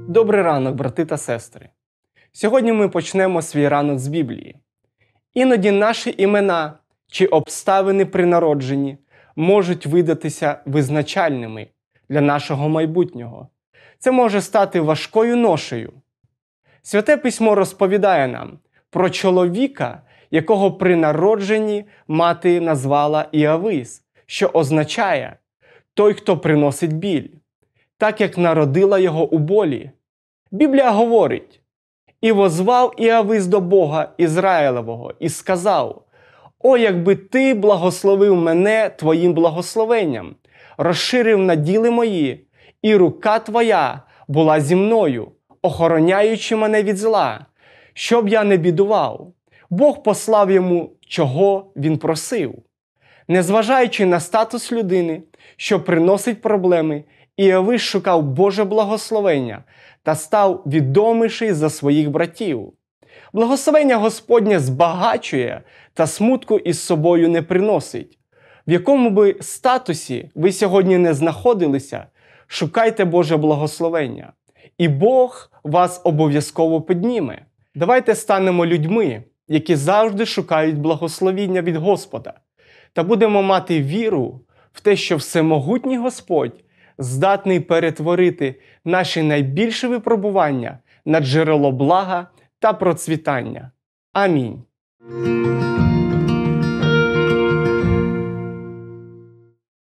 Добрий ранок, брати та сестри! Сьогодні ми почнемо свій ранок з Біблії. Іноді наші імена чи обставини при народженні можуть видатися визначальними для нашого майбутнього. Це може стати важкою ношею. Святе Письмо розповідає нам про чоловіка, якого при народженні мати назвала Іавис, що означає «той, хто приносить біль», так як народила його у болі. Біблія говорить: «І возвав Іавис до Бога Ізраїлевого, і сказав: О, якби ти благословив мене твоїм благословенням, розширив наділи мої, і рука твоя була зі мною, охороняючи мене від зла, щоб я не бідував». Бог послав йому, чого він просив. Незважаючи на статус людини, що приносить проблеми, Іавис шукав Боже благословення та став відоміший за своїх братів. Благословення Господнє збагачує та смутку із собою не приносить. В якому би статусі ви сьогодні не знаходилися, шукайте Боже благословення, і Бог вас обов'язково підніме. Давайте станемо людьми, які завжди шукають благословіння від Господа, та будемо мати віру в те, що всемогутній Господь здатний перетворити наші найбільші випробування на джерело блага та процвітання. Амінь.